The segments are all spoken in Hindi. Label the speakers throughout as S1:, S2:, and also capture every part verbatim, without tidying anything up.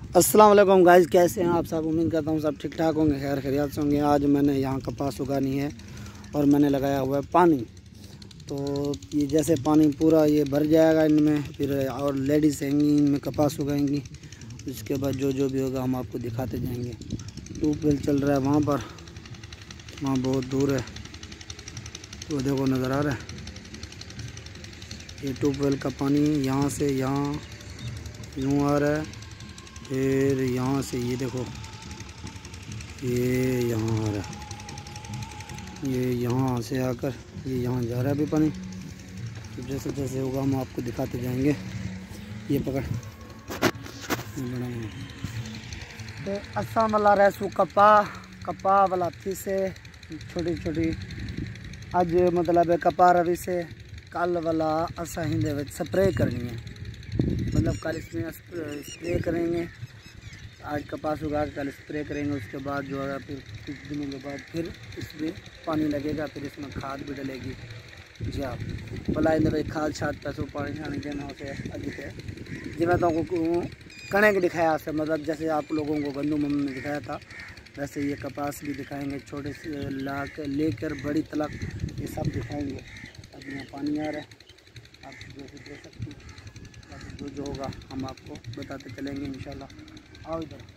S1: अस्सलाम वालेकुम गाइस, कैसे हैं आप सब। उम्मीद करता हूँ सब ठीक ठाक होंगे, खैर खैरियत से होंगे। आज मैंने यहाँ कपास उगानी है और मैंने लगाया हुआ है पानी। तो ये जैसे पानी पूरा ये भर जाएगा इनमें, फिर और लेडीज़ आएंगी इनमें कपास उगाएंगी। उसके बाद जो जो भी होगा हम आपको दिखाते जाएंगे। ट्यूबवेल चल रहा है वहाँ पर, वहाँ बहुत दूर है, तो देखो नज़र आ रहा है। ये ट्यूबवेल का पानी यहाँ से यहाँ यूँ आ रहा है, फिर यहाँ से ये देखो ये यहाँ आ रहा है, ये यहाँ से आकर ये यहाँ जा रहा है अभी पानी। तो जैसे जैसे होगा हम आपको दिखाते जाएंगे। ये पकड़ ये बड़ा तो असा वाला रैसू कपा कपा वाला थी से छोटी छोटी अज मतलब कपा रवि से कल वाला असा हिंदे स्प्रे करनी है, मतलब कल इसमें स्प्रे करेंगे। आज कपास उगा के कल स्प्रे करेंगे। उसके बाद जो है फिर कुछ दिनों के बाद फिर इसमें पानी लगेगा, फिर इसमें खाद भी डलेगी। जी आप भला इन भाई खाद छाद पैसों पानी छानी देना होते अधिक है। जी मैं तो कणक दिखाया से, मतलब जैसे आप लोगों को गंदम हमने दिखाया था, वैसे ये कपास भी दिखाएंगे। छोटे से ला के लेकर बड़ी तलक ये सब दिखाएंगे। अब यहाँ पानी आ रहा है, आप जैसे देख सकते हैं। जो जो होगा हम आपको बताते चलेंगे इंशाल्लाह। आओ इधर।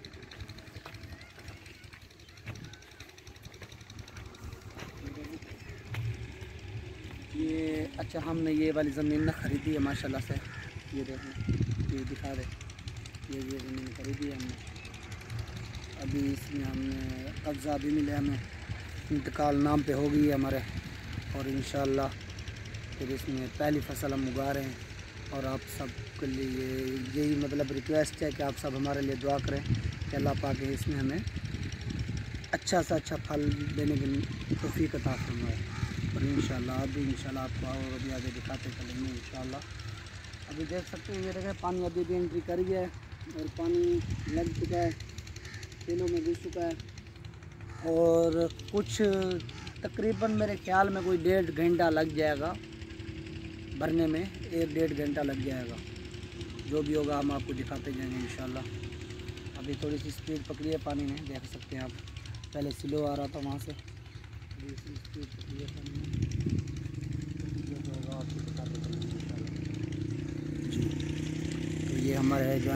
S1: ये अच्छा हमने ये वाली ज़मीन ना ख़रीदी है माशाल्लाह से। ये देखो ये दिखा रहे, ये ये ज़मीन ख़रीदी है हमने। अभी इसमें हमने कब्ज़ा भी मिला, हमें इंतकाल नाम पे हो गई है हमारे, और इंशाल्लाह फिर इसमें पहली फसल हम उगा रहे हैं। और आप सब के लिए यही मतलब रिक्वेस्ट है कि आप सब हमारे लिए दुआ करें कि अल्लाह पाक इसमें हमें अच्छा सा अच्छा फल देने की तौफीक अता फरमाए। और इंशाल्लाह अभी इंशाल्लाह आपको और अभी आगे दिखाते चलेंगे इंशाल्लाह। अभी देख सकते हैं ये देखें पानी अभी भी एंट्री कर गया है और पानी लग चुका है, खेलों में घुस चुका है। और कुछ तकरीबन मेरे ख्याल में कोई डेढ़ घंटा लग जाएगा भरने में, एक डेढ़ घंटा लग जाएगा। जो भी होगा हम आपको दिखाते जाएंगे इंशाल्लाह। अभी थोड़ी सी स्पीड पकड़ी है पानी ने, देख सकते हैं आप। पहले स्लो आ रहा था वहाँ से, अभी स्पीड पकड़ी है पानी में। जो होगा आपको दिखाते जाएंगे इंशाल्लाह जी। तो ये हमारे है